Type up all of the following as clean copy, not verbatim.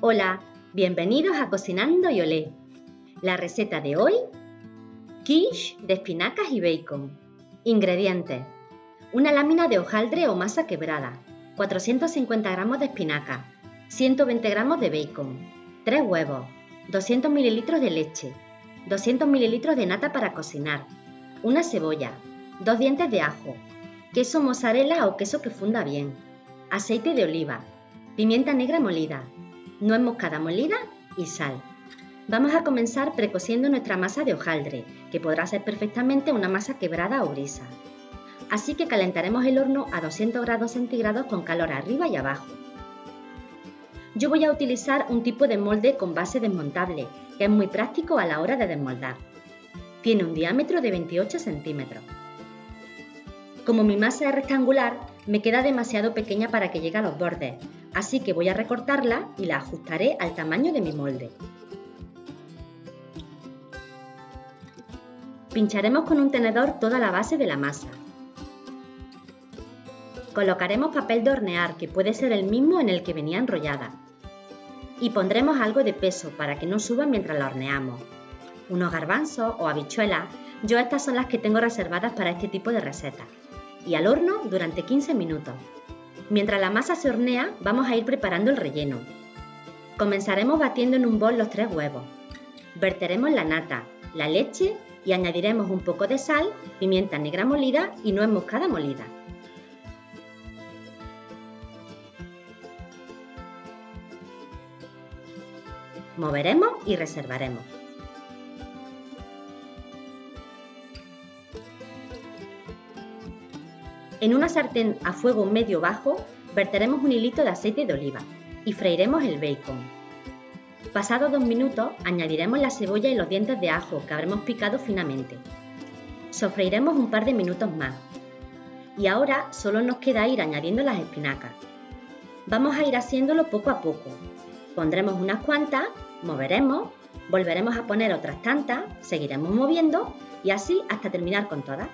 Hola, bienvenidos a Cocinando y Olé. La receta de hoy, quiche de espinacas y bacon. Ingredientes: una lámina de hojaldre o masa quebrada, 450 gramos de espinacas, 120 gramos de bacon, 3 huevos, 200 ml de leche, 200 ml de nata para cocinar, una cebolla, 2 dientes de ajo, queso mozzarella o queso que funda bien, aceite de oliva, pimienta negra molida, nuez moscada molida y sal. Vamos a comenzar precociendo nuestra masa de hojaldre, que podrá ser perfectamente una masa quebrada o brisa. Así que calentaremos el horno a 200 grados centígrados con calor arriba y abajo. Yo voy a utilizar un tipo de molde con base desmontable, que es muy práctico a la hora de desmoldar. Tiene un diámetro de 28 centímetros. Como mi masa es rectangular, me queda demasiado pequeña para que llegue a los bordes, así que voy a recortarla y la ajustaré al tamaño de mi molde. Pincharemos con un tenedor toda la base de la masa. Colocaremos papel de hornear, que puede ser el mismo en el que venía enrollada. Y pondremos algo de peso para que no suba mientras la horneamos. Unos garbanzos o habichuelas, yo estas son las que tengo reservadas para este tipo de recetas. Y al horno durante 15 minutos. Mientras la masa se hornea, vamos a ir preparando el relleno. Comenzaremos batiendo en un bol los 3 huevos. Verteremos la nata, la leche y añadiremos un poco de sal, pimienta negra molida y nuez moscada molida. Moveremos y reservaremos. En una sartén a fuego medio-bajo verteremos un hilito de aceite de oliva y freiremos el bacon. Pasados 2 minutos añadiremos la cebolla y los dientes de ajo que habremos picado finamente. Sofreiremos un par de minutos más. Y ahora solo nos queda ir añadiendo las espinacas. Vamos a ir haciéndolo poco a poco. Pondremos unas cuantas, moveremos, volveremos a poner otras tantas, seguiremos moviendo y así hasta terminar con todas.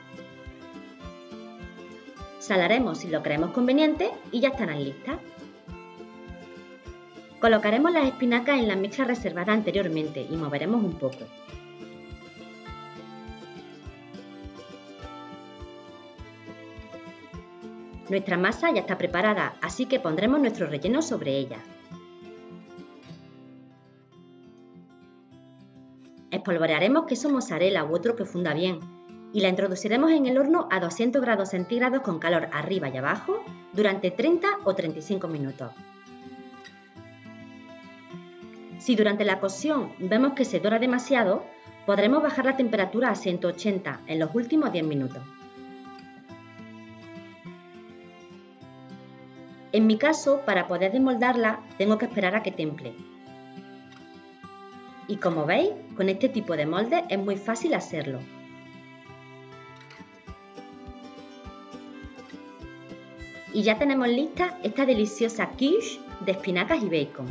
Salaremos si lo creemos conveniente y ya estarán listas. Colocaremos las espinacas en la mezcla reservada anteriormente y moveremos un poco. Nuestra masa ya está preparada, así que pondremos nuestro relleno sobre ella. Espolvorearemos queso mozzarella u otro que funda bien y la introduciremos en el horno a 200 grados centígrados con calor arriba y abajo durante 30 o 35 minutos. Si durante la cocción vemos que se dora demasiado, podremos bajar la temperatura a 180 en los últimos 10 minutos. En mi caso, para poder desmoldarla, tengo que esperar a que temple. Y como veis, con este tipo de molde es muy fácil hacerlo. Y ya tenemos lista esta deliciosa quiche de espinacas y bacon.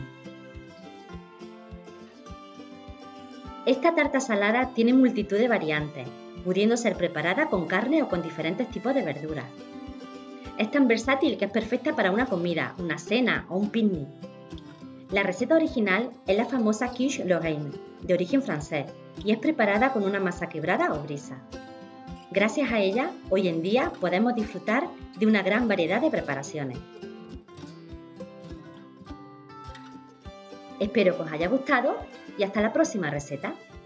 Esta tarta salada tiene multitud de variantes, pudiendo ser preparada con carne o con diferentes tipos de verduras. Es tan versátil que es perfecta para una comida, una cena o un picnic. La receta original es la famosa quiche Lorraine, de origen francés, y es preparada con una masa quebrada o brisa. Gracias a ella, hoy en día podemos disfrutar de una gran variedad de preparaciones. Espero que os haya gustado y hasta la próxima receta.